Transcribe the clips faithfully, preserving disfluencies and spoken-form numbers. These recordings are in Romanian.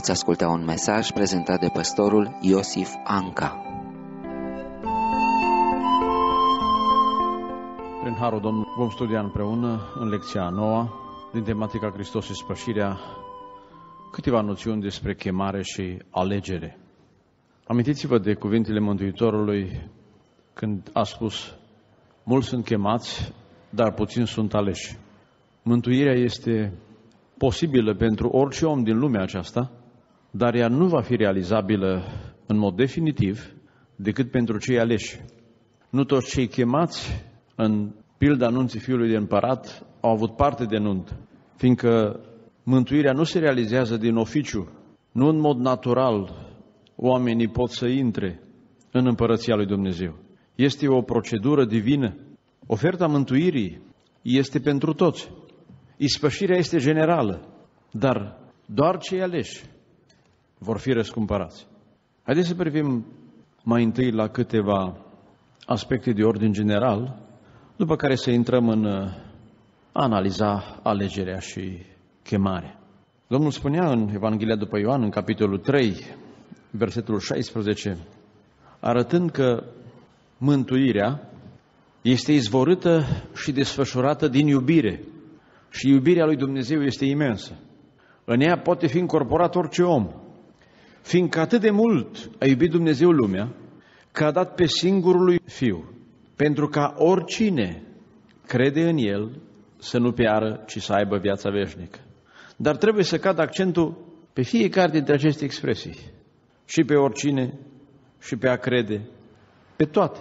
Veți asculta un mesaj prezentat de pastorul Iosif Anca. Prin Harul Domnului vom studia împreună în lecția a noua din tematica Hristos și Spășirea câteva noțiuni despre chemare și alegere. Amintiți-vă de cuvintele Mântuitorului când a spus: mulți sunt chemați, dar puțini sunt aleși. Mântuirea este posibilă pentru orice om din lumea aceasta, dar ea nu va fi realizabilă în mod definitiv decât pentru cei aleși. Nu toți cei chemați în pilda nunții fiului de împărat au avut parte de nuntă, fiindcă mântuirea nu se realizează din oficiu, nu în mod natural oamenii pot să intre în împărăția lui Dumnezeu. Este o procedură divină. Oferta mântuirii este pentru toți. Ispășirea este generală, dar doar cei aleși vor fi răscumpărați. Haideți să privim mai întâi la câteva aspecte de ordin general, după care să intrăm în a analiza alegerea și chemarea. Domnul spunea în Evanghelia după Ioan, în capitolul trei, versetul șaisprezece, arătând că mântuirea este izvorâtă și desfășurată din iubire. Și iubirea lui Dumnezeu este imensă. În ea poate fi încorporat orice om. Fiindcă atât de mult a iubit Dumnezeu lumea, că a dat pe singurul lui Fiu, pentru ca oricine crede în El să nu piară, ci să aibă viața veșnică. Dar trebuie să cadă accentul pe fiecare dintre aceste expresii. Și pe oricine, și pe a crede, pe toate.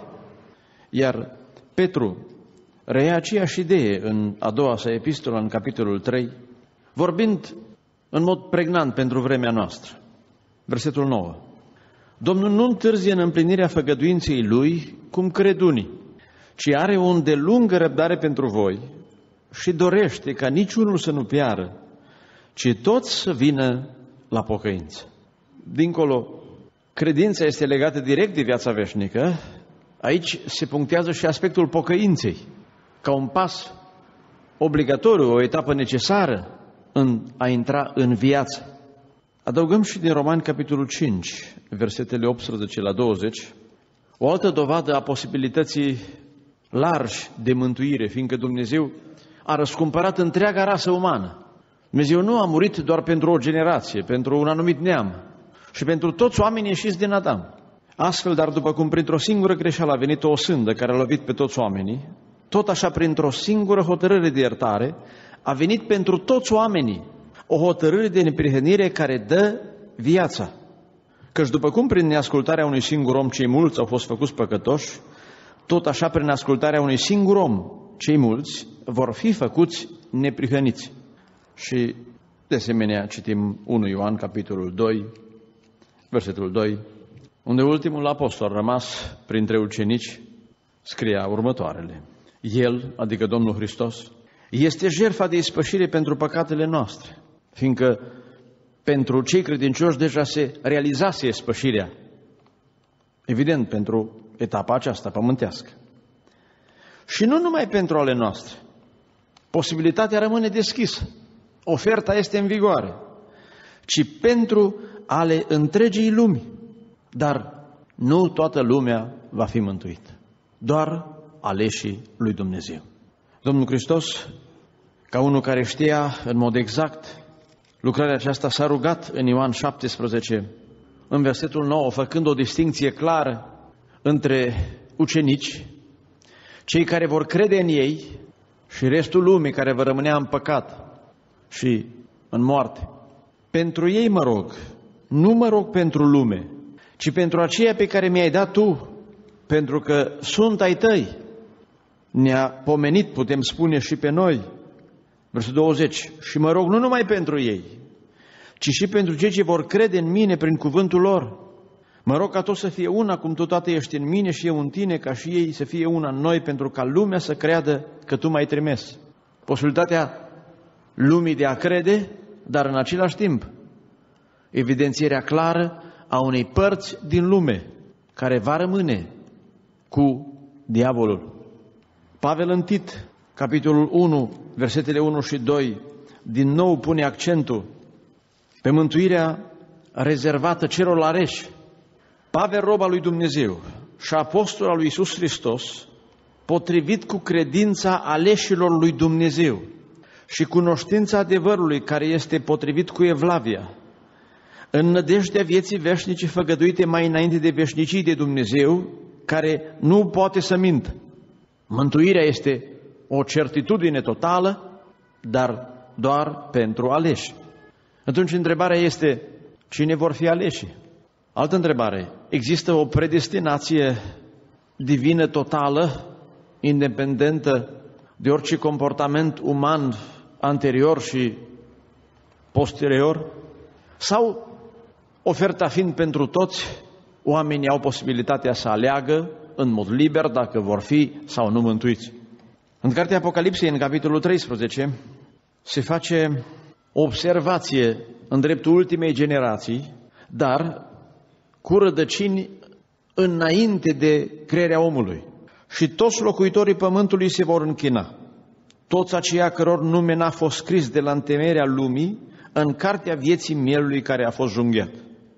Iar Petru reia aceeași idee în a doua sa epistolă, în capitolul trei, vorbind în mod pregnant pentru vremea noastră. Versetul nouă. Domnul nu întârzie în împlinirea făgăduinței Lui, cum cred unii, ci are o îndelungă răbdare pentru voi și dorește ca niciunul să nu piară, ci toți să vină la pocăință. Dincolo, credința este legată direct de viața veșnică. Aici se punctează și aspectul pocăinței, ca un pas obligatoriu, o etapă necesară în a intra în viață. Adăugăm și din Romani, capitolul cinci, versetele optsprezece la douăzeci, o altă dovadă a posibilității largi de mântuire, fiindcă Dumnezeu a răscumpărat întreaga rasă umană. Dumnezeu nu a murit doar pentru o generație, pentru un anumit neam, și pentru toți oamenii ieșiți din Adam. Astfel, dar după cum printr-o singură greșeală a venit o sândă care a lovit pe toți oamenii, tot așa printr-o singură hotărâre de iertare a venit pentru toți oamenii o hotărâre de neprihănire care dă viața. Căci după cum prin neascultarea unui singur om cei mulți au fost făcuți păcătoși, tot așa prin ascultarea unui singur om cei mulți vor fi făcuți neprihăniți. Și de asemenea citim unu Ioan, capitolul doi, versetul doi, unde ultimul apostol rămas printre ucenici scria următoarele: El, adică Domnul Hristos, este jertfa de ispășire pentru păcatele noastre, fiindcă pentru cei credincioși deja se realizase ispășirea, evident pentru etapa aceasta pământească. Și nu numai pentru ale noastre, posibilitatea rămâne deschisă, oferta este în vigoare, ci pentru ale întregii lumi. Dar nu toată lumea va fi mântuită, doar aleșii lui Dumnezeu. Domnul Hristos, ca unul care știa în mod exact lucrarea aceasta, s-a rugat în Ioan șaptesprezece, în versetul nouă, făcând o distinție clară între ucenici, cei care vor crede în ei, și restul lumii care va rămânea în păcat și în moarte. Pentru ei mă rog, nu mă rog pentru lume, ci pentru aceia pe care mi-ai dat Tu, pentru că sunt ai Tăi. Ne-a pomenit, putem spune, și pe noi. Versetul douăzeci. Și mă rog nu numai pentru ei, ci și pentru cei ce vor crede în Mine prin cuvântul lor. Mă rog ca tot să fie una, cum Tu, Tată, ești în Mine și eu în Tine, ca și ei să fie una în noi, pentru ca lumea să creadă că Tu m-ai trimis. Posibilitatea lumii de a crede, dar în același timp evidențierea clară a unei părți din lume care va rămâne cu diavolul. Pavel în Tit, capitolul unu, versetele unu și doi, din nou pune accentul pe mântuirea rezervată celor aleși. Pavel, rob al lui Dumnezeu și apostol al lui Iisus Hristos, potrivit cu credința aleșilor lui Dumnezeu și cunoștința adevărului care este potrivit cu evlavia, în nădejdea vieții veșnice făgăduite mai înainte de veșnicii de Dumnezeu, care nu poate să mintă. Mântuirea este o certitudine totală, dar doar pentru aleși. Atunci întrebarea este, cine vor fi aleși? Altă întrebare, există o predestinație divină totală, independentă de orice comportament uman anterior și posterior? Sau, oferta fiind pentru toți, oamenii au posibilitatea să aleagă în mod liber dacă vor fi sau nu mântuiți? În cartea Apocalipsei, în capitolul treisprezece, se face o observație în dreptul ultimei generații, dar cu rădăcini înainte de crearea omului. Și toți locuitorii pământului se vor închina, toți aceia căror nume n-a fost scris de la întemeierea lumii în cartea vieții mielului care a fost junghiat.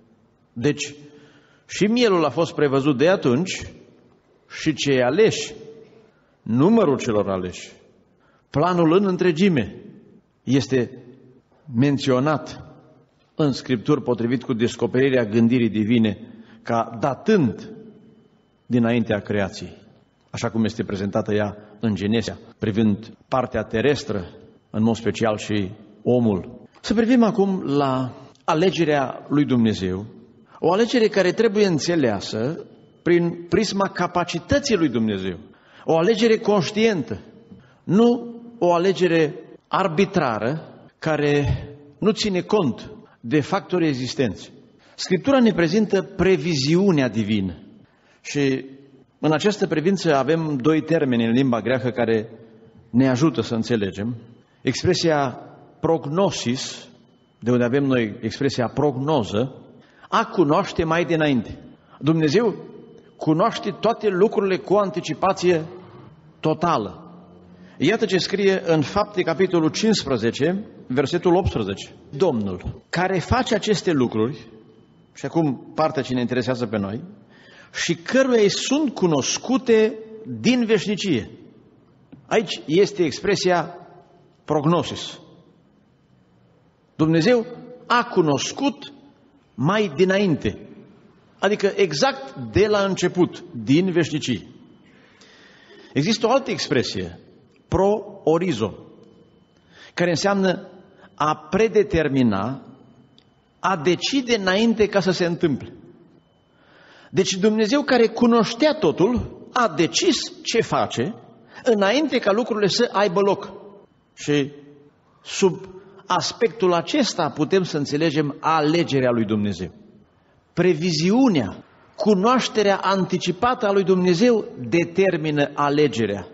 Deci, și mielul a fost prevăzut de atunci și cei aleși, numărul celor aleși, planul în întregime este menționat în Scripturi potrivit cu descoperirea gândirii divine ca datând dinaintea creației, așa cum este prezentată ea în Genesa, privind partea terestră, în mod special și omul. Să privim acum la alegerea lui Dumnezeu, o alegere care trebuie înțeleasă prin prisma capacității lui Dumnezeu, o alegere conștientă, nu o alegere arbitrară care nu ține cont de factori existenți. Scriptura ne prezintă previziunea divină și în această privință avem doi termeni în limba greacă care ne ajută să înțelegem. Expresia prognosis, de unde avem noi expresia prognoză, a cunoaște mai dinainte. Dumnezeu cunoaște toate lucrurile cu anticipație totală. Iată ce scrie în Fapte, capitolul cincisprezece, versetul optsprezece. Domnul, care face aceste lucruri, și acum partea ce ne interesează pe noi, și căruia îi sunt cunoscute din veșnicie. Aici este expresia prognosis. Dumnezeu a cunoscut mai dinainte, adică exact de la început, din veșnicie. Există o altă expresie, pro-orizo, care înseamnă a predetermina, a decide înainte ca să se întâmple. Deci Dumnezeu care cunoștea totul, a decis ce face înainte ca lucrurile să aibă loc. Și sub aspectul acesta putem să înțelegem alegerea lui Dumnezeu. Previziunea, cunoașterea anticipată a lui Dumnezeu determină alegerea.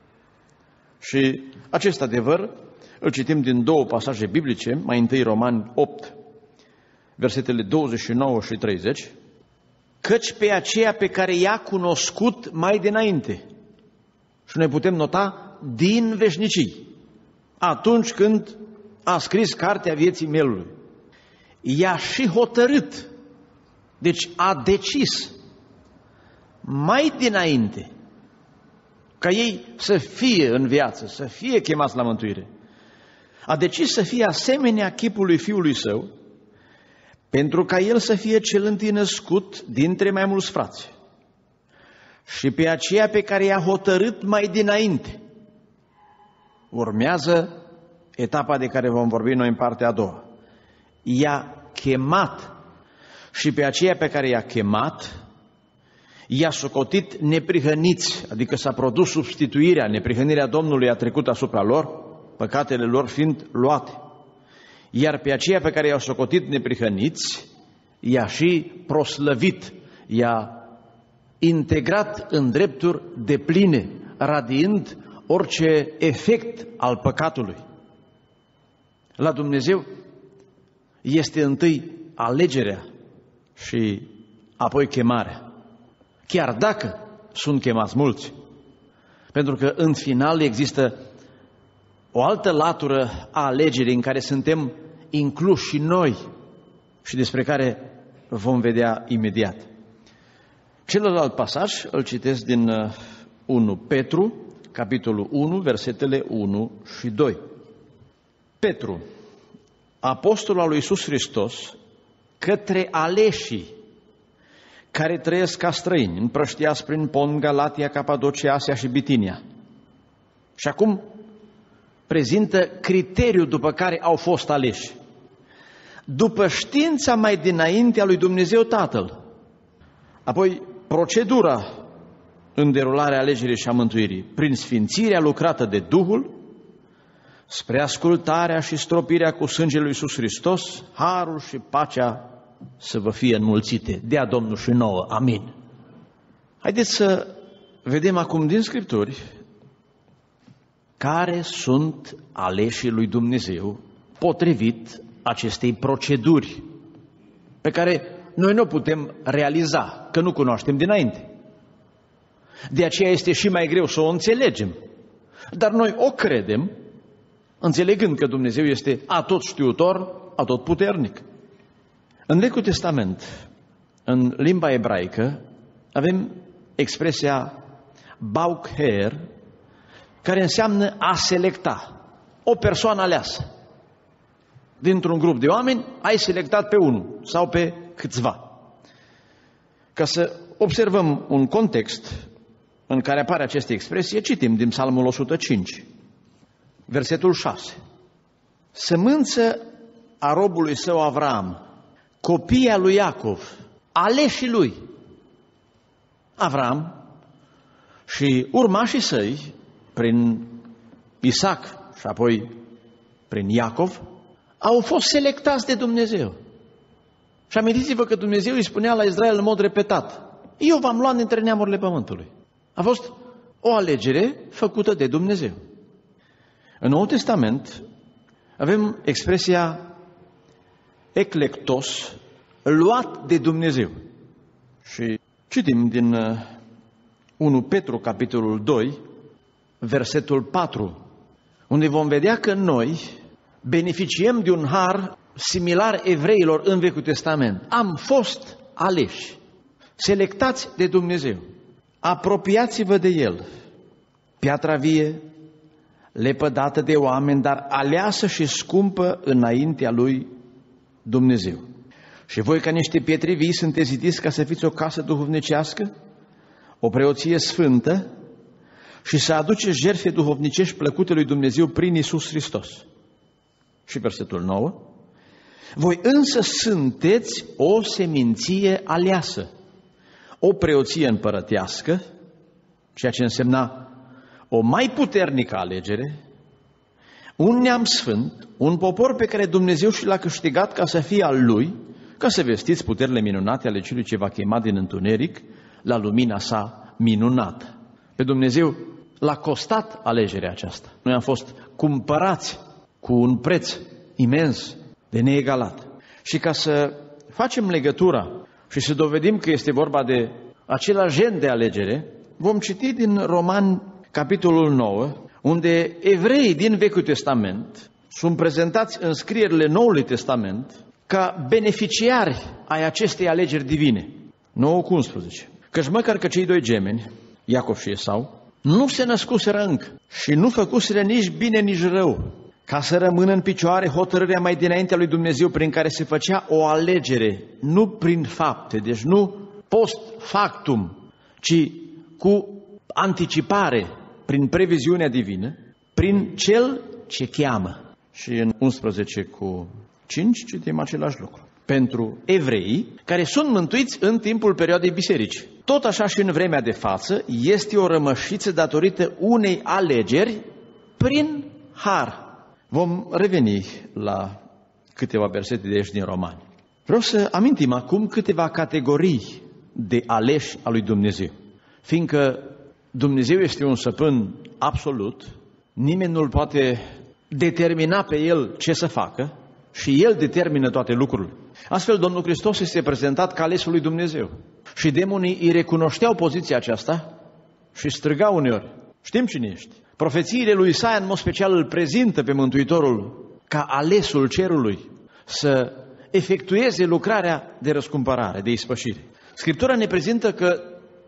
Și acest adevăr îl citim din două pasaje biblice, mai întâi Romani opt, versetele douăzeci și nouă și treizeci, căci pe aceea pe care i-a cunoscut mai dinainte. Și noi putem nota din veșnicii, atunci când a scris cartea vieții mielului. I-a și hotărât, deci a decis mai dinainte ca ei să fie în viață, să fie chemați la mântuire. A decis să fie asemenea chipului Fiului Său, pentru ca El să fie cel întâi născut dintre mai mulți frați. Și pe aceea pe care i-a hotărât mai dinainte. Urmează etapa de care vom vorbi noi în partea a doua. I-a chemat și pe aceea pe care i-a chemat, i-a socotit neprihăniți, adică s-a produs substituirea, neprihănirea Domnului a trecut asupra lor, păcatele lor fiind luate. Iar pe aceea pe care i-au socotit neprihăniți, i-a și proslăvit, i-a integrat în drepturi depline, radiind orice efect al păcatului. La Dumnezeu este întâi alegerea și apoi chemarea. Chiar dacă sunt chemați mulți. Pentru că în final există o altă latură a alegerii în care suntem incluși și noi. și despre care vom vedea imediat. Celălalt pasaj îl citesc din unu Petru, capitolul unu, versetele unu și doi. Petru, apostol al lui Iisus Hristos, către aleșii care trăiesc ca străini, împrăștiați prin Pont, Galatia, Capadocia, Asia și Bitinia. Și acum prezintă criteriul după care au fost aleși. După știința mai dinainte a lui Dumnezeu Tatăl. Apoi procedura în derularea alegerii și a mântuirii, prin sfințirea lucrată de Duhul, spre ascultarea și stropirea cu sângele lui Iisus Hristos, harul și pacea să vă fie înmulțite. Dea Domnul și nouă. Amin. Haideți să vedem acum din Scripturi care sunt aleșii lui Dumnezeu potrivit acestei proceduri pe care noi nu putem realiza, că nu cunoaștem dinainte. De aceea este și mai greu să o înțelegem. Dar noi o credem, înțelegând că Dumnezeu este atotștiutor, atotputernic. În Vechiul Testament, în limba ebraică, avem expresia baukher, care înseamnă a selecta, o persoană aleasă. Dintr-un grup de oameni, ai selectat pe unul sau pe câțiva. Ca să observăm un context în care apare această expresie, citim din Psalmul o sută cinci, versetul șase. Sămânță a robului său Avram, copia lui Iacov, aleșii lui. Avram și urmașii săi, prin Isaac și apoi prin Iacov, au fost selectați de Dumnezeu. Și amintiți-vă că Dumnezeu îi spunea la Israel în mod repetat: eu v-am luat dintre neamurile pământului. A fost o alegere făcută de Dumnezeu. În Noul Testament avem expresia eclectos, luat de Dumnezeu. Și citim din unu Petru, capitolul doi, versetul patru, unde vom vedea că noi beneficiem de un har similar evreilor în Vechiul Testament. Am fost aleși, selectați de Dumnezeu. Apropiați-vă de El, piatra vie, lepădată de oameni, dar aleasă și scumpă înaintea lui Dumnezeu. Și voi, ca niște pietre vii, sunteți zidiți ca să fiți o casă duhovnicească, o preoție sfântă, și să aduceți jertfe duhovnicești plăcute lui Dumnezeu prin Iisus Hristos. Și versetul nouă. Voi însă sunteți o seminție aleasă, o preoție împărătească, ceea ce însemna o mai puternică alegere, un neam sfânt, un popor pe care Dumnezeu și l-a câștigat ca să fie al Lui, ca să vestiți puterile minunate ale Celui ce va chema din întuneric la lumina sa minunată. Pe Dumnezeu l-a costat alegerea aceasta. Noi am fost cumpărați cu un preț imens de neegalat. Și ca să facem legătura și să dovedim că este vorba de același gen de alegere, vom citi din Romani, capitolul nouă, unde evreii din Vechiul Testament sunt prezentați în scrierile Noului Testament ca beneficiari ai acestei alegeri divine. nouă cu unsprezece. Căci măcar că cei doi gemeni, Iacov și Esau, nu se născuseră încă și nu făcuseră nici bine, nici rău, ca să rămână în picioare hotărârea mai dinaintea lui Dumnezeu prin care se făcea o alegere, nu prin fapte, deci nu post factum, ci cu anticipare, prin previziunea divină, prin Cel ce cheamă. Și în unsprezece cu cinci citim același lucru. Pentru evrei care sunt mântuiți în timpul perioadei bisericii. Tot așa și în vremea de față este o rămășiță datorită unei alegeri prin har. Vom reveni la câteva versete de aici din Romani. Vreau să amintim acum câteva categorii de aleși a lui Dumnezeu. Fiindcă Dumnezeu este un stăpân absolut, nimeni nu-L poate determina pe El ce să facă și El determină toate lucrurile. Astfel, Domnul Hristos este prezentat ca alesul lui Dumnezeu. Și demonii îi recunoșteau poziția aceasta și strigau uneori: știm cine ești. Profețiile lui Isaia în mod special îl prezintă pe Mântuitorul ca alesul cerului, să efectueze lucrarea de răscumpărare, de ispășire. Scriptura ne prezintă că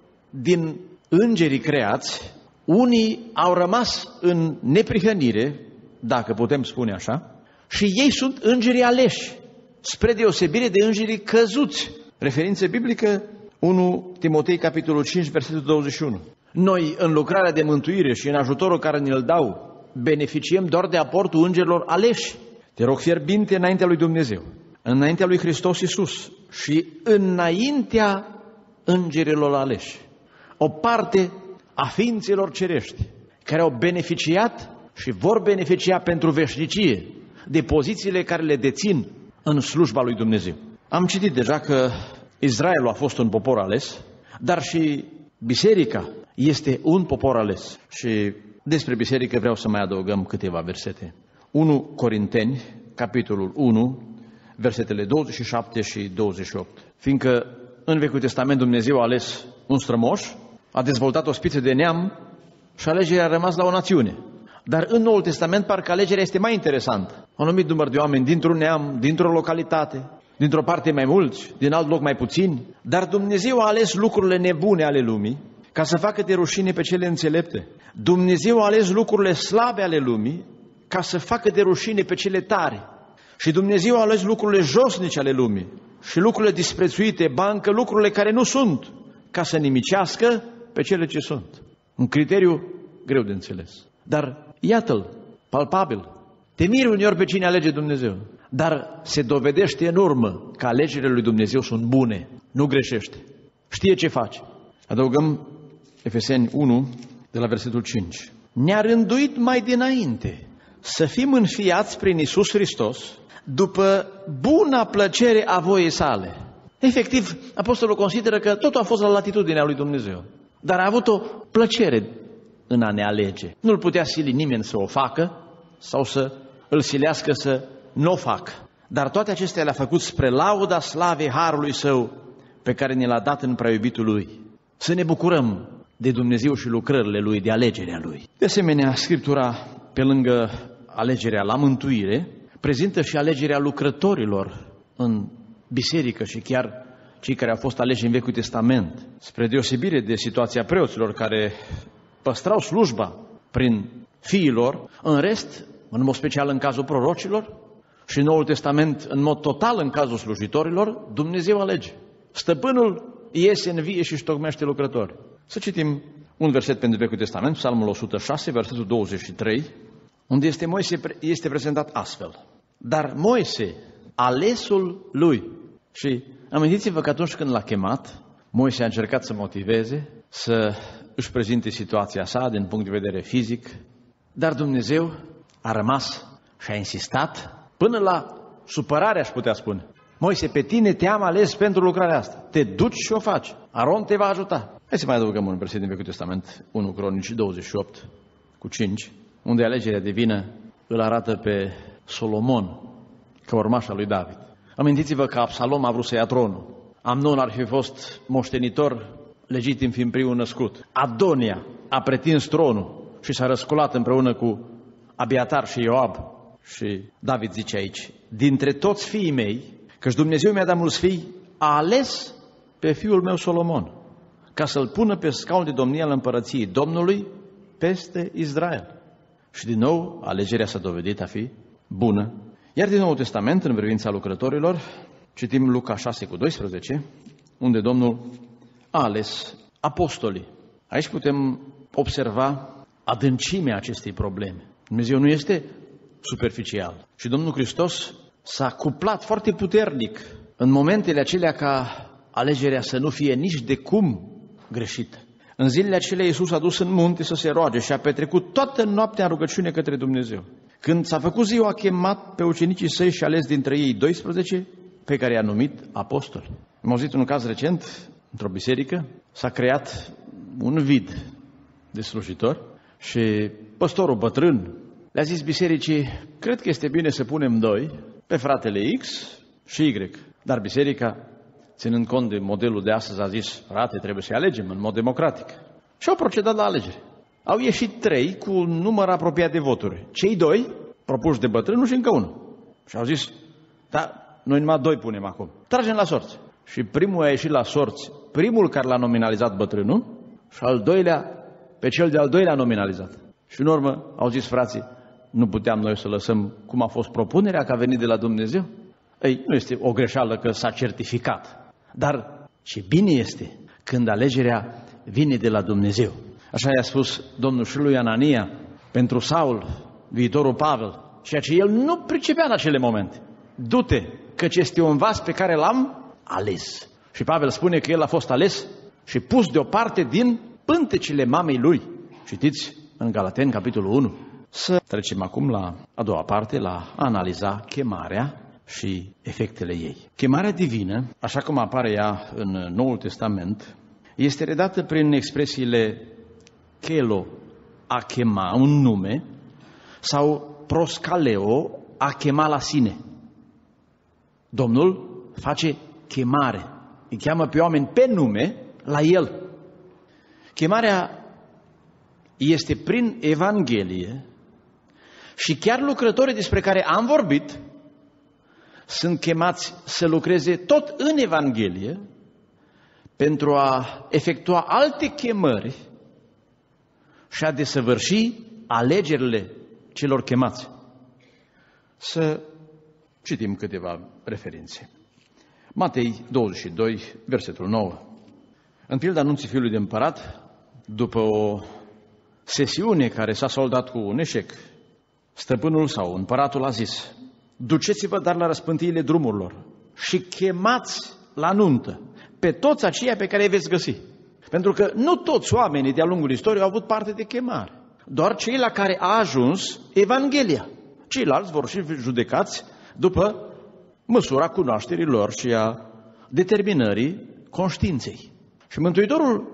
din îngerii creați, unii au rămas în neprihănire, dacă putem spune așa, și ei sunt îngerii aleși, spre deosebire de îngerii căzuți. Referință biblică unu Timotei, capitolul cinci, versetul douăzeci și unu. Noi, în lucrarea de mântuire și în ajutorul care ne-l dau, beneficiem doar de aportul îngerilor aleși. Te rog fierbinte înaintea lui Dumnezeu, înaintea lui Hristos Iisus și înaintea îngerilor aleși. O parte a ființelor cerești care au beneficiat și vor beneficia pentru veșnicie de pozițiile care le dețin în slujba lui Dumnezeu. Am citit deja că Israelul a fost un popor ales, dar și biserica este un popor ales. Și despre biserică vreau să mai adăugăm câteva versete. unu Corinteni, capitolul unu, versetele douăzeci și șapte și douăzeci și opt. Fiindcă în Vechiul Testament Dumnezeu a ales un strămoș, a dezvoltat o spiță de neam și alegerea a rămas la o națiune. Dar în Noul Testament parcă alegerea este mai interesantă. Un anumit număr de oameni dintr-un neam, dintr-o localitate, dintr-o parte mai mulți, din alt loc mai puțini. Dar Dumnezeu a ales lucrurile nebune ale lumii ca să facă de rușine pe cele înțelepte. Dumnezeu a ales lucrurile slabe ale lumii ca să facă de rușine pe cele tare. Și Dumnezeu a ales lucrurile josnice ale lumii și lucrurile disprețuite, ba încă lucrurile care nu sunt, ca să nimicească pe cele ce sunt. Un criteriu greu de înțeles. Dar iată-l, palpabil. Te miri uneori pe cine alege Dumnezeu, dar se dovedește în urmă că alegerile lui Dumnezeu sunt bune, nu greșește. Știe ce face. Adăugăm Efeseni unu, de la versetul cinci. Ne-a rânduit mai dinainte să fim înfiați prin Iisus Hristos după buna plăcere a voiei sale. Efectiv, apostolul consideră că totul a fost la latitudinea lui Dumnezeu, dar a avut o plăcere în a ne alege. Nu-l putea sili nimeni să o facă sau să îl silească să nu o facă. Dar toate acestea le-a făcut spre lauda slavei harului său pe care ne l-a dat în preiubitul lui. Să ne bucurăm de Dumnezeu și lucrările lui, de alegerea lui. De asemenea, Scriptura, pe lângă alegerea la mântuire, prezintă și alegerea lucrătorilor în biserică și chiar cei care au fost aleși în Vechiul Testament, spre deosebire de situația preoților care păstrau slujba prin fiilor, în rest, în mod special în cazul prorocilor și în Noul Testament, în mod total în cazul slujitorilor, Dumnezeu alege. Stăpânul iese în vie și își tocmește lucrători. Să citim un verset pentru Vechiul Testament, Psalmul o sută șase, versetul douăzeci și trei, unde este Moise este prezentat astfel. Dar Moise, alesul lui, și amintiți-vă că atunci când l-a chemat, Moise a încercat să motiveze, să își prezinte situația sa din punct de vedere fizic, dar Dumnezeu a rămas și a insistat până la supărare, aș putea spune. Moise, pe tine te-am ales pentru lucrarea asta. Te duci și o faci. Aron te va ajuta. Hai să mai adăugăm un verset din Vechiul Testament, unu Cronici douăzeci și opt cu cinci, unde alegerea divină îl arată pe Solomon ca urmaș al lui David. Amintiți-vă că Absalom a vrut să ia tronul. Amnon ar fi fost moștenitor legitim fiind primul născut. Adonia a pretins tronul și s-a răsculat împreună cu Abiatar și Ioab. Și David zice aici, dintre toți fiii mei, căci Dumnezeu mi-a dat mulți fii, a ales pe fiul meu Solomon, ca să-l pună pe scaun de domnie al împărăției Domnului peste Israel. Și din nou, alegerea s-a dovedit a fi bună. Iar din Noul Testament, în privința lucrătorilor, citim Luca șase cu doisprezece, unde Domnul a ales apostolii. Aici putem observa adâncimea acestei probleme. Dumnezeu nu este superficial. Și Domnul Hristos s-a cuplat foarte puternic în momentele acelea ca alegerea să nu fie nici de cum greșită. În zilele acelea Iisus a dus în munte să se roage și a petrecut toată noaptea în rugăciune către Dumnezeu. Când s-a făcut ziua, a chemat pe ucenicii săi și a ales dintre ei doisprezece pe care i-a numit apostoli. Am auzit un caz recent, într-o biserică, s-a creat un vid de slujitori și păstorul bătrân le-a zis bisericii, cred că este bine să punem doi, pe fratele X și Y. Dar biserica, ținând cont de modelul de astăzi, a zis, frate, trebuie să alegem în mod democratic. Și au procedat la alegere. Au ieșit trei cu un număr apropiat de voturi. Cei doi, propuși de bătrânul și încă unul. Și au zis, dar noi numai doi punem acum. Tragem la sorți. Și primul a ieșit la sorți, primul care l-a nominalizat bătrânul, și al doilea, pe cel de-al doilea nominalizat. Și în urmă au zis frații, nu puteam noi să lăsăm cum a fost propunerea, că a venit de la Dumnezeu? Ei, nu este o greșeală că s-a certificat, dar ce bine este când alegerea vine de la Dumnezeu. Așa i-a spus Domnul și lui Anania pentru Saul, viitorul Pavel, ceea ce el nu pricepea în acele momente. Du-te, căci este un vas pe care l-am ales. Și Pavel spune că el a fost ales și pus deoparte din pântecele mamei lui. Citiți în Galateni, capitolul unu. Să trecem acum la a doua parte, la a analiza chemarea și efectele ei. Chemarea divină, așa cum apare ea în Noul Testament, este redată prin expresiile chelo, a chema, un nume, sau proscaleo, a chema la sine. Domnul face chemare, îi cheamă pe oameni pe nume la el. Chemarea este prin Evanghelie și chiar lucrătorii despre care am vorbit sunt chemați să lucreze tot în Evanghelie pentru a efectua alte chemări și a desăvârși alegerile celor chemați. Să citim câteva referințe. Matei douăzeci și doi, versetul nouă. În pilda anunții fiului de împărat, după o sesiune care s-a soldat cu un eșec, stăpânul sau împăratul a zis: duceți-vă dar la răspântiile drumurilor și chemați la nuntă pe toți aceia pe care îi veți găsi. Pentru că nu toți oamenii de-a lungul istoriei au avut parte de chemare, doar cei la care a ajuns Evanghelia. Ceilalți vor fi judecați după măsura cunoașterii lor și a determinării conștiinței. Și Mântuitorul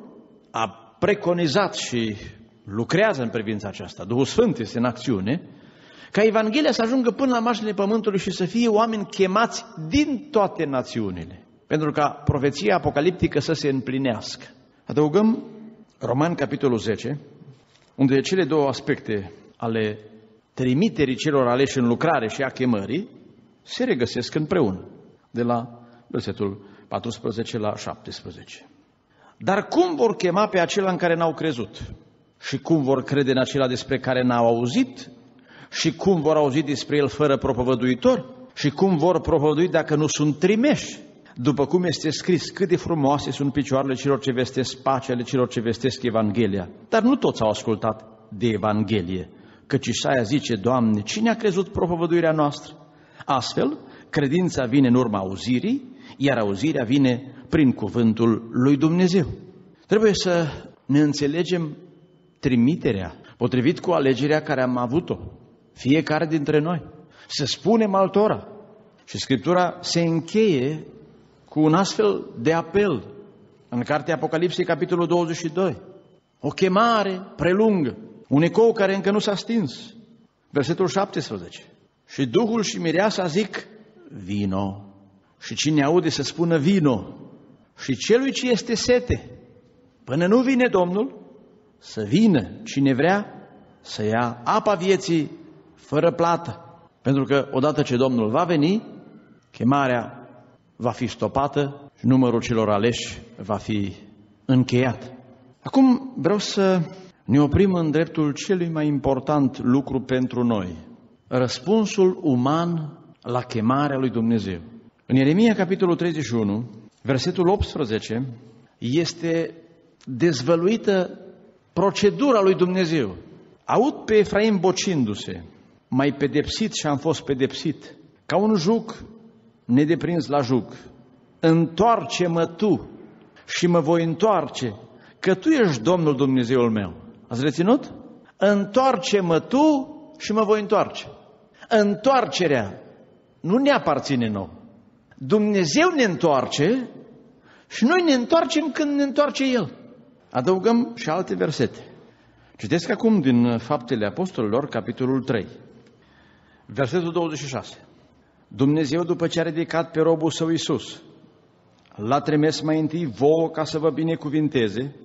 a preconizat și lucrează în privința aceasta. Duhul Sfânt este în acțiune, ca Evanghelia să ajungă până la marginile pământului și să fie oameni chemați din toate națiunile, pentru ca profeția apocaliptică să se împlinească. Adăugăm Romani, capitolul zece, unde cele două aspecte ale trimiterii celor aleși în lucrare și a chemării se regăsesc împreună, de la versetul paisprezece la șaptesprezece. Dar cum vor chema pe acela în care n-au crezut? Și cum vor crede în acela despre care n-au auzit? Și cum vor auzi despre el fără propovăduitor? Și cum vor propovădui dacă nu sunt trimeși? După cum este scris, cât de frumoase sunt picioarele celor ce vestesc pacea, ale celor ce vestesc Evanghelia. Dar nu toți au ascultat de Evanghelie, căci Isaia zice: Doamne, cine a crezut propovăduirea noastră? Astfel, credința vine în urma auzirii, iar auzirea vine prin cuvântul lui Dumnezeu. Trebuie să ne înțelegem trimiterea potrivit cu alegerea care am avut-o, fiecare dintre noi. Să spunem altora. Și Scriptura se încheie cu un astfel de apel în cartea Apocalipsei, capitolul douăzeci și doi. O chemare prelungă, un ecou care încă nu s-a stins. Versetul șaptesprezece. Și Duhul și Mireasa zic: vino. Și cine aude să spună vino. Și celui ce este sete, până nu vine Domnul, să vină. Cine vrea să ia apa vieții fără plată. Pentru că odată ce Domnul va veni, chemarea va fi stopată și numărul celor aleși va fi încheiat. Acum vreau să ne oprim în dreptul celui mai important lucru pentru noi: răspunsul uman la chemarea lui Dumnezeu. În Ieremia, capitolul treizeci și unu, versetul optsprezece, este dezvăluită procedura lui Dumnezeu. Aud pe Efraim bocindu-se: mai pedepsit și am fost pedepsit, ca un juc nedeprins la juc. Întoarce-mă tu și mă voi întoarce, că tu ești Domnul Dumnezeul meu. Ați reținut? Întoarce-mă tu și mă voi întoarce. Întoarcerea nu ne aparține nouă. Dumnezeu ne întoarce și noi ne întoarcem când ne întoarce El. Adăugăm și alte versete. Citesc acum din Faptele Apostolilor, capitolul trei, versetul douăzeci și șase. Dumnezeu, după ce a ridicat pe robul Său Iisus, l-a trimis mai întâi vouă ca să vă binecuvinteze,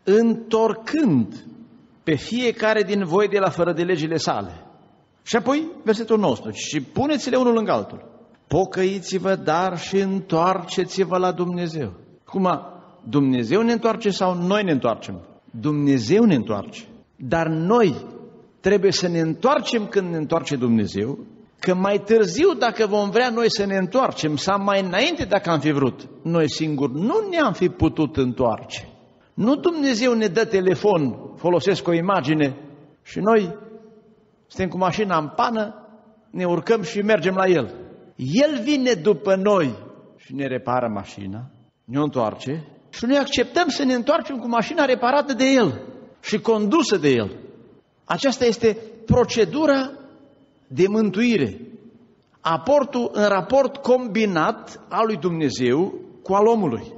întorcând pe fiecare din voi de la fără de legile sale. Și apoi versetul nouăsprezece. Și puneți-le unul lângă altul. pocăiți-vă, dar și întoarceți-vă la Dumnezeu. Cum, Dumnezeu ne întoarce sau noi ne întoarcem? Dumnezeu ne întoarce. Dar noi trebuie să ne întoarcem când ne întoarce Dumnezeu, că mai târziu, dacă vom vrea noi să ne întoarcem, sau mai înainte dacă am fi vrut, noi singuri nu ne-am fi putut întoarce. Nu Dumnezeu ne dă telefon, folosesc o imagine și noi suntem cu mașina în pană, ne urcăm și mergem la El. El vine după noi și ne repară mașina, ne întoarce și noi acceptăm să ne întoarcem cu mașina reparată de El și condusă de El. Aceasta este procedura de mântuire, aportul în raport combinat al lui Dumnezeu cu al omului.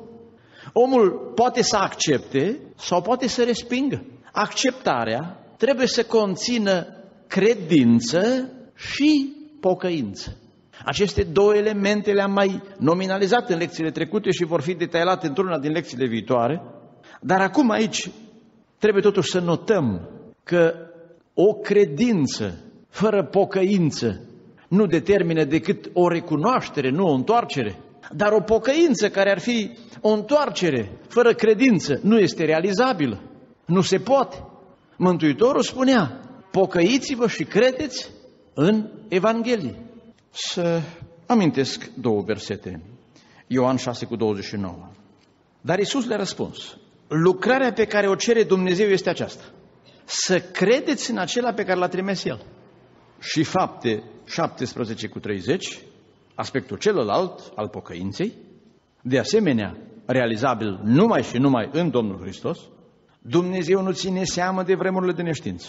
Omul poate să accepte sau poate să respingă. Acceptarea trebuie să conțină credință și pocăință. Aceste două elemente le-am mai nominalizat în lecțiile trecute și vor fi detaliate într-una din lecțiile viitoare, dar acum aici trebuie totuși să notăm că o credință fără pocăință nu determină decât o recunoaștere, nu o întoarcere. Dar o pocăință care ar fi o întoarcere fără credință nu este realizabilă. Nu se poate. Mântuitorul spunea, pocăiți-vă și credeți în Evanghelie. Să amintesc două versete. Ioan șase cu douăzeci și nouă. Dar Iisus le-a răspuns, lucrarea pe care o cere Dumnezeu este aceasta, să credeți în acela pe care l-a trimis El. Și Fapte șaptesprezece cu treizeci, aspectul celălalt al pocăinței, de asemenea realizabil numai și numai în Domnul Hristos, Dumnezeu nu ține seamă de vremurile de neștiință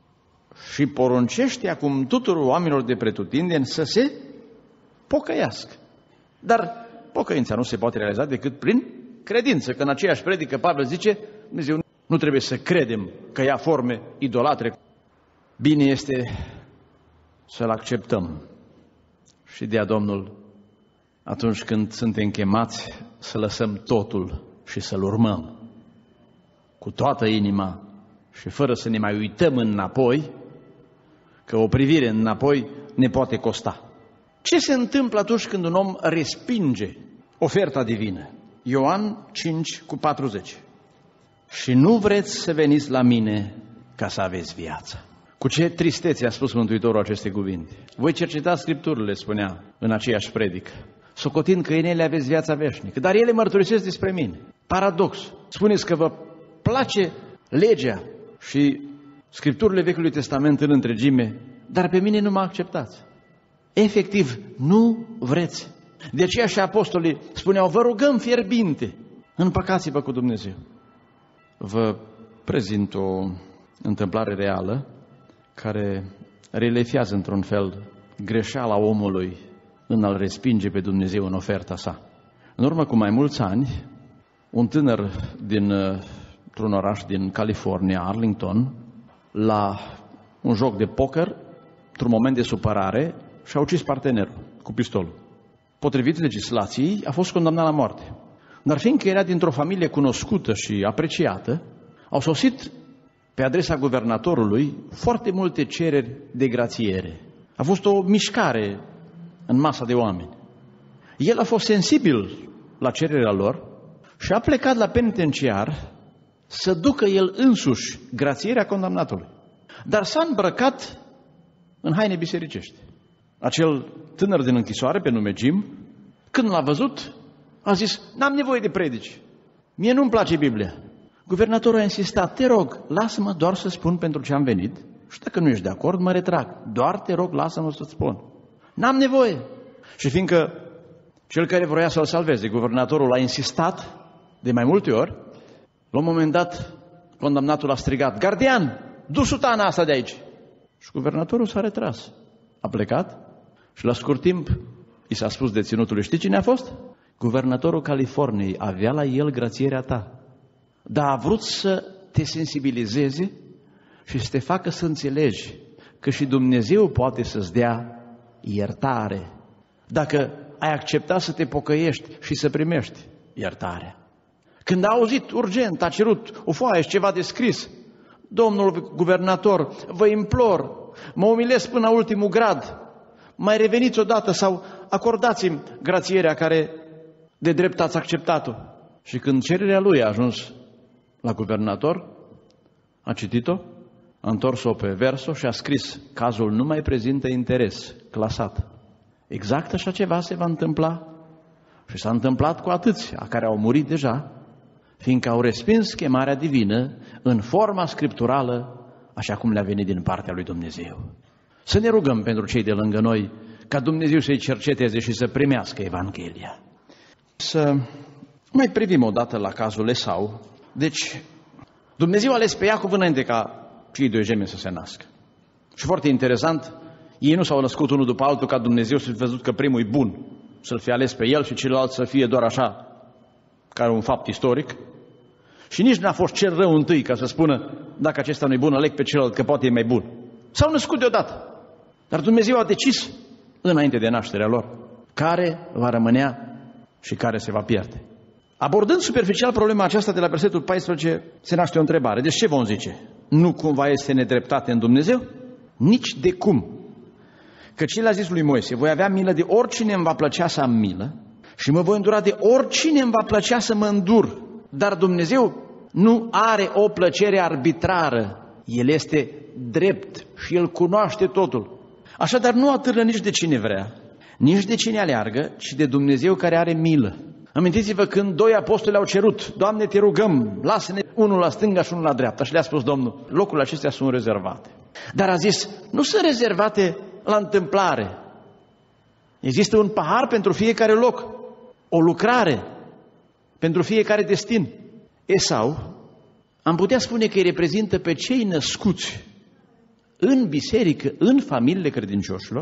și poruncește acum tuturor oamenilor de pretutindeni să se pocăiască. Dar pocăința nu se poate realiza decât prin credință, că în aceeași predică Pavel zice, Dumnezeu nu trebuie să credem că ia forme idolatre. Bine este să-L acceptăm și dea Domnul atunci când suntem chemați să lăsăm totul și să-L urmăm cu toată inima și fără să ne mai uităm înapoi, că o privire înapoi ne poate costa. Ce se întâmplă atunci când un om respinge oferta divină? Ioan cinci cu patruzeci. Și nu vreți să veniți la mine ca să aveți viață. Cu ce tristețe a spus Mântuitorul aceste cuvinte. Voi cercetați Scripturile, spunea în aceeași predică, socotind că în ele aveți viața veșnică, dar ele mărturisesc despre mine. Paradox. Spuneți că vă place legea și Scripturile Vechiului Testament în întregime, dar pe mine nu mă acceptați. Efectiv, nu vreți. De aceea și apostolii spuneau, vă rugăm fierbinte, împăcați-vă cu Dumnezeu. Vă prezint o întâmplare reală care relefează într-un fel greșeala omului în a-L respinge pe Dumnezeu în oferta sa. În urmă cu mai mulți ani, un tânăr dintr-un oraș din California, Arlington, la un joc de poker, într-un moment de supărare, și-a ucis partenerul cu pistolul. Potrivit legislației, a fost condamnat la moarte. Dar fiindcă era dintr-o familie cunoscută și apreciată, au sosit pe adresa guvernatorului foarte multe cereri de grațiere. A fost o mișcare în masa de oameni. El a fost sensibil la cererea lor și a plecat la penitenciar să ducă el însuși grațierea condamnatului. Dar s-a îmbrăcat în haine bisericești. Acel tânăr din închisoare, pe nume Jim, când l-a văzut, a zis, n-am nevoie de predici, mie nu-mi place Biblia. Guvernatorul a insistat, te rog, lasă-mă doar să spun pentru ce am venit și dacă nu ești de acord, mă retrag. Doar te rog, lasă-mă să-ți spun. N-am nevoie. Și fiindcă cel care vroia să-l salveze, guvernatorul a insistat de mai multe ori, la un moment dat, condamnatul a strigat, gardian, du sutana asta de aici. Și guvernatorul s-a retras. A plecat și la scurt timp i s-a spus deținutului, știi cine a fost? Guvernatorul Californiei, avea la el grațierea ta. Dar a vrut să te sensibilizeze și să te facă să înțelegi că și Dumnezeu poate să-ți dea iertare. Dacă ai acceptat să te pocăiești și să primești iertarea. Când a auzit urgent, a cerut o foaie și ceva de scris, domnul guvernator, vă implor, mă umilesc până la ultimul grad, mai reveniți odată sau acordați-mi grațierea care de drept ați acceptat-o. Și când cererea lui a ajuns la guvernator, a citit-o, a întors-o pe verso și a scris: cazul nu mai prezintă interes, clasat. Exact așa ceva se va întâmpla și s-a întâmplat cu atâția care au murit deja, fiindcă au respins chemarea divină în forma scripturală, așa cum le-a venit din partea lui Dumnezeu. Să ne rugăm pentru cei de lângă noi, ca Dumnezeu să-i cerceteze și să primească Evanghelia. Să mai privim o dată la cazul Esau. Deci, Dumnezeu a ales pe Iacov înainte ca cei doi gemeni să se nască. Și foarte interesant, ei nu s-au născut unul după altul ca Dumnezeu să fi văzut că primul e bun, să-l fi ales pe el și celălalt să fie doar așa, ca un fapt istoric. Și nici n-a fost cel rău întâi ca să spună: dacă acesta nu-i bun, aleg pe celălalt că poate e mai bun. S-au născut deodată. Dar Dumnezeu a decis înainte de nașterea lor care va rămânea și care se va pierde. Abordând superficial problema aceasta de la versetul paisprezece, se naște o întrebare. Deci ce vom zice? Nu cumva este nedreptate în Dumnezeu? Nici de cum. Căci el a zis lui Moise: voi avea milă de oricine îmi va plăcea să am milă și mă voi îndura de oricine îmi va plăcea să mă îndur. Dar Dumnezeu nu are o plăcere arbitrară. El este drept și El cunoaște totul. Așadar nu atârnă nici de cine vrea, nici de cine aleargă, ci de Dumnezeu care are milă. Amintiți-vă când doi apostoli au cerut: Doamne, te rugăm, lasă-ne unul la stânga și unul la dreapta. Și le-a spus Domnul: locurile acestea sunt rezervate. Dar a zis: nu sunt rezervate la întâmplare. Există un pahar pentru fiecare loc, o lucrare pentru fiecare destin. Esau, am putea spune că îi reprezintă pe cei născuți în biserică, în familiile credincioșilor,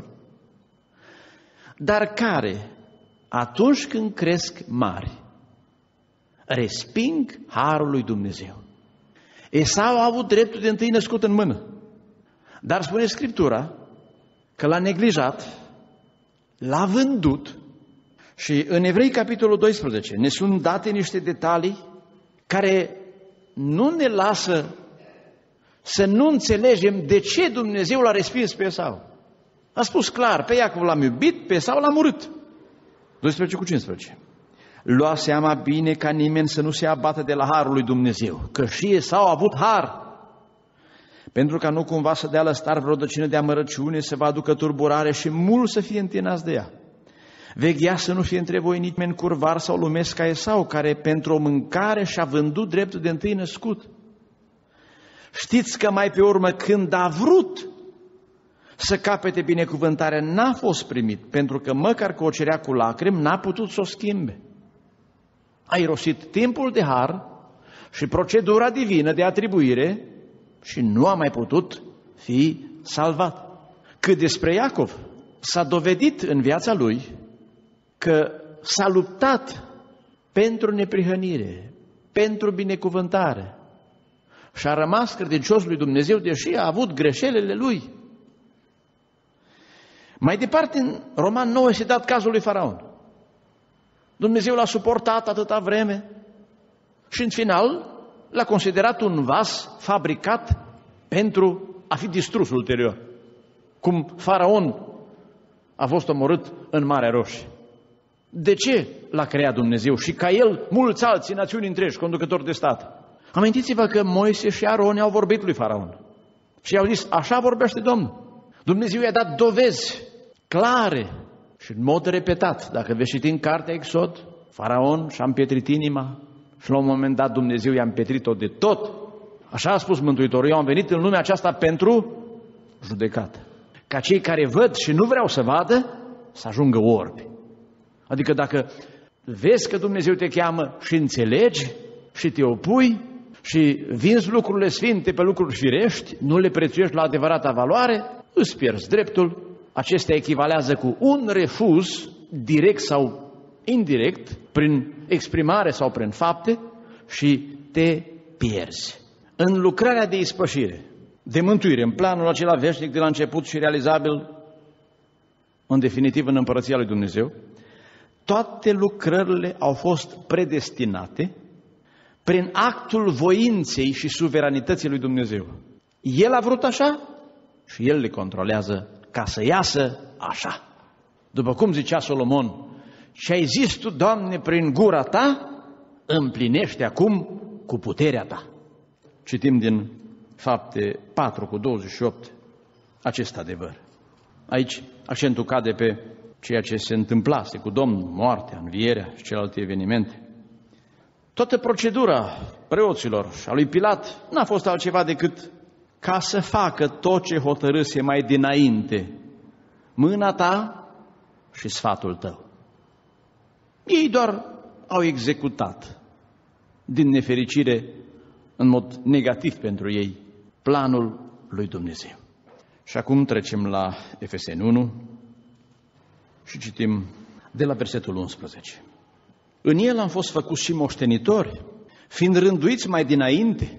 dar care, atunci când cresc mari, resping harul lui Dumnezeu. Esau a avut dreptul de întâi născut în mână, dar spune Scriptura că l-a neglijat, l-a vândut. Și în Evrei, capitolul doisprezece, ne sunt date niște detalii care nu ne lasă să nu înțelegem de ce Dumnezeu l-a respins pe Esau. A spus clar: pe Iacov l-am iubit, pe Esau l-am urât. doisprezece cu cincisprezece. Lua seama bine ca nimeni să nu se abată de la harul lui Dumnezeu, că și Esau a avut har, pentru ca nu cumva să dea lăstar vreo dăcină de amărăciune, să vă aducă turburare și mulți să fie întinați de ea. Veghea să nu fie între voi nimeni curvar sau lumesc ca Esau, care pentru o mâncare și-a vândut dreptul de întâi născut. Știți că mai pe urmă, când a vrut să capete binecuvântarea, n-a fost primit, pentru că măcar că o cerea cu lacrimi, n-a putut să o schimbe. A irosit timpul de har și procedura divină de atribuire și nu a mai putut fi salvat. Cât despre Iacov, s-a dovedit în viața lui că s-a luptat pentru neprihănire, pentru binecuvântare și a rămas credincios lui Dumnezeu, deși a avut greșelile lui. Mai departe, în Roman nouă este dat cazul lui Faraon. Dumnezeu l-a suportat atâta vreme și în final l-a considerat un vas fabricat pentru a fi distrus ulterior, cum Faraon a fost omorât în Marea Roșie. De ce l-a creat Dumnezeu și ca el mulți alții, națiuni întregi, conducători de stat? Amintiți-vă că Moise și Aron au vorbit lui Faraon și i-au zis: așa vorbește Domnul. Dumnezeu i-a dat dovezi clare și în mod repetat. Dacă veți citi în cartea Exod, Faraon și-a împietrit inima și la un moment dat Dumnezeu i-a împietrit-o de tot. Așa a spus Mântuitorul: eu am venit în lumea aceasta pentru judecată, ca cei care văd și nu vreau să vadă să ajungă orbi. Adică dacă vezi că Dumnezeu te cheamă și înțelegi și te opui și vinzi lucrurile sfinte pe lucruri firești, nu le prețuiești la adevărata valoare, îți pierzi dreptul. Acestea echivalează cu un refuz direct sau indirect, prin exprimare sau prin fapte, și te pierzi. În lucrarea de ispășire, de mântuire, în planul acela veșnic de la început și realizabil în definitiv în Împărăția lui Dumnezeu, toate lucrările au fost predestinate prin actul voinței și suveranității lui Dumnezeu. El a vrut așa și El le controlează ca să iasă așa. După cum zicea Solomon, ce ai zis tu, Doamne, prin gura ta, împlinește acum cu puterea ta. Citim din Fapte patru cu douăzeci și opt acest adevăr. Aici accentul cade pe ceea ce se întâmplase cu Domnul, moartea, învierea și celelalte evenimente. Toată procedura preoților și a lui Pilat n-a fost altceva decât ca să facă tot ce hotărâse mai dinainte mâna ta și sfatul tău. Ei doar au executat, din nefericire, în mod negativ pentru ei, planul lui Dumnezeu. Și acum trecem la Efeseni unu și citim de la versetul unsprezece. În el am fost făcuți și moștenitori, fiind rânduiți mai dinainte,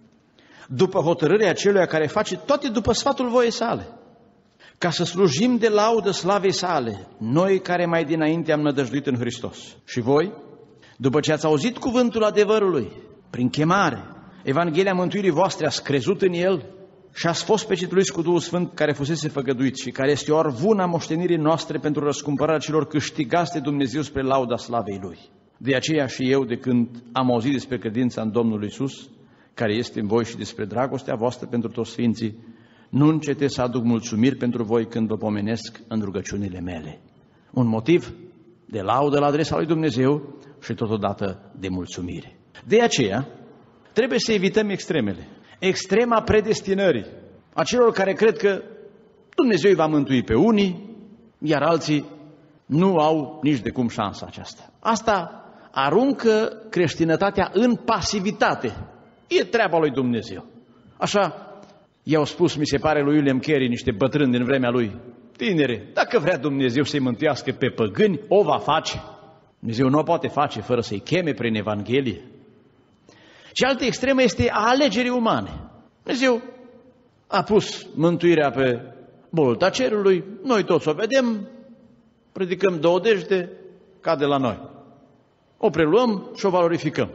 după hotărârea celuia care face toate după sfatul voiei sale, ca să slujim de laudă slavei sale, noi care mai dinainte am nădăjduit în Hristos. Și voi, după ce ați auzit cuvântul adevărului, prin chemare, Evanghelia mântuirii voastre, ați crezut în el și ați fost pecetluiți cu Duhul Sfânt care fusese făgăduit și care este o arvună a moștenirii noastre pentru răscumpărarea celor câștigați de Dumnezeu spre lauda slavei Lui. De aceea și eu, de când am auzit despre credința în Domnul Iisus, care este în voi, și despre dragostea voastră pentru toți sfinții, nu încetez să aduc mulțumiri pentru voi când vă pomenesc în rugăciunile mele. Un motiv de laudă la adresa lui Dumnezeu și totodată de mulțumire. De aceea trebuie să evităm extremele. Extrema predestinării a celor care cred că Dumnezeu îi va mântui pe unii, iar alții nu au nici de cum șansa aceasta. Asta aruncă creștinătatea în pasivitate. E treaba lui Dumnezeu. Așa i-au spus, mi se pare, lui William Carey, niște bătrâni din vremea lui: tinere, dacă vrea Dumnezeu să-i mântuiască pe păgâni, o va face. Dumnezeu nu o poate face fără să-i cheme prin Evanghelie. Cealaltă extremă este a alegerii umane. Dumnezeu a pus mântuirea pe bolta cerului, noi toți o vedem, predicăm două dejde, cade la noi. O preluăm și o valorificăm.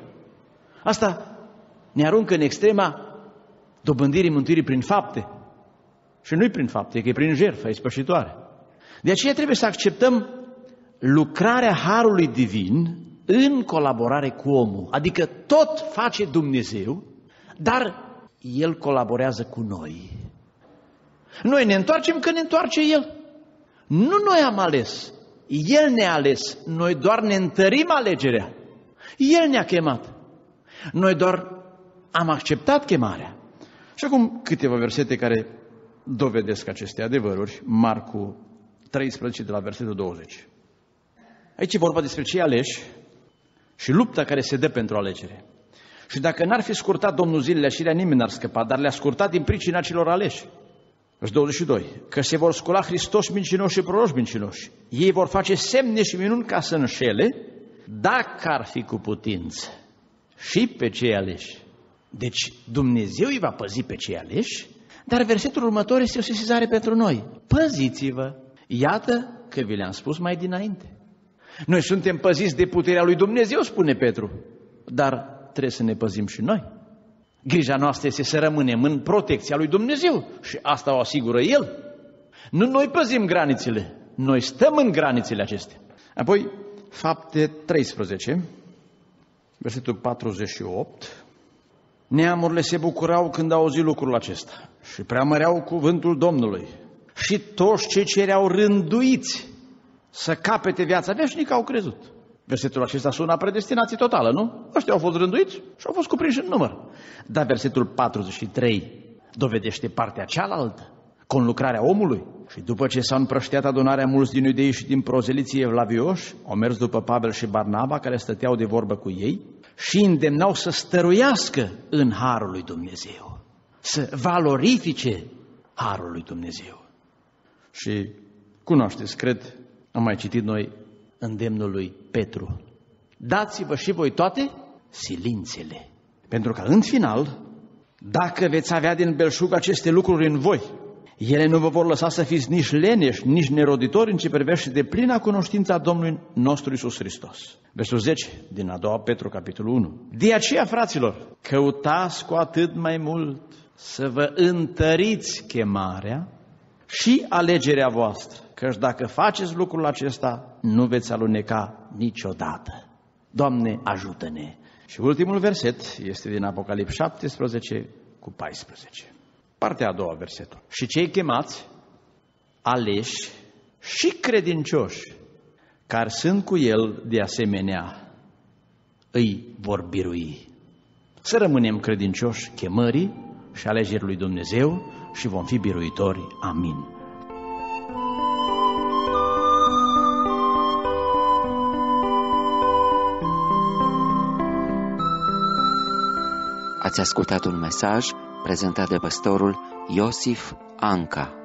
Asta ne aruncă în extrema dobândirii mântuirii prin fapte. Și nu-i prin fapte, că e prin jertfă, e spășitoare. De aceea trebuie să acceptăm lucrarea Harului Divin în colaborare cu omul. Adică tot face Dumnezeu, dar El colaborează cu noi. Noi ne întoarcem când ne întoarce El. Nu noi am ales, El ne-a ales. Noi doar ne întărim alegerea. El ne-a chemat. Noi doar am acceptat chemarea. Și acum câteva versete care dovedesc aceste adevăruri. Marcu treisprezece, de la versetul douăzeci. Aici e vorba despre cei aleși și lupta care se dă pentru alegere. Și dacă n-ar fi scurtat Domnul zilele acelea, nimeni n-ar scăpa, dar le-a scurtat din pricina celor aleși. Versetul douăzeci și doi. Că se vor scula Hristoși mincinoși și proroși mincinoși. Ei vor face semne și minuni ca să înșele, dacă ar fi cu putință, și pe cei aleși. Deci Dumnezeu îi va păzi pe cei aleși, dar versetul următor este o sesizare pentru noi. Păziți-vă! Iată că vi le-am spus mai dinainte. Noi suntem păziți de puterea lui Dumnezeu, spune Petru, dar trebuie să ne păzim și noi. Grija noastră este să rămânem în protecția lui Dumnezeu și asta o asigură El. Nu noi păzim granițele, noi stăm în granițele acestea. Apoi, Fapte treisprezece, versetul patruzeci și opt. Neamurile se bucurau când au auzit lucrul acesta și preamăreau cuvântul Domnului. Și toți cei ce erau rânduiți să capete viața veșnică au crezut. Versetul acesta sună a predestinație totală, nu? Ăștia au fost rânduiți și au fost cuprinși în număr. Dar versetul patruzeci și trei dovedește partea cealaltă, conlucrarea omului. Și după ce s-a împrăștiat adunarea mulți din iudei și din prozeliții evlavioși, au mers după Pavel și Barnaba, care stăteau de vorbă cu ei, și îndemnau să stăruiască în harul lui Dumnezeu, să valorifice harul lui Dumnezeu. Și cunoașteți, cred, am mai citit noi îndemnul lui Petru: dați-vă și voi toate silințele, pentru că în final, dacă veți avea din belșug aceste lucruri în voi, ele nu vă vor lăsa să fiți nici leneși, nici neroditori în ce privește de plina cunoștința Domnului nostru Iisus Hristos. Versul zece din a doua Petru, capitolul unu. De aceea, fraților, căutați cu atât mai mult să vă întăriți chemarea și alegerea voastră, căci dacă faceți lucrul acesta, nu veți aluneca niciodată. Doamne, ajută-ne! Și ultimul verset este din Apocalips șaptesprezece cu paisprezece. Partea a doua, versetul. Și cei chemați, aleși și credincioși, care sunt cu el de asemenea, îi vor birui. Să rămânem credincioși chemării și alegerii lui Dumnezeu și vom fi biruitori. Amin. Ați ascultat un mesaj prezentat de pastorul Iosif Anca.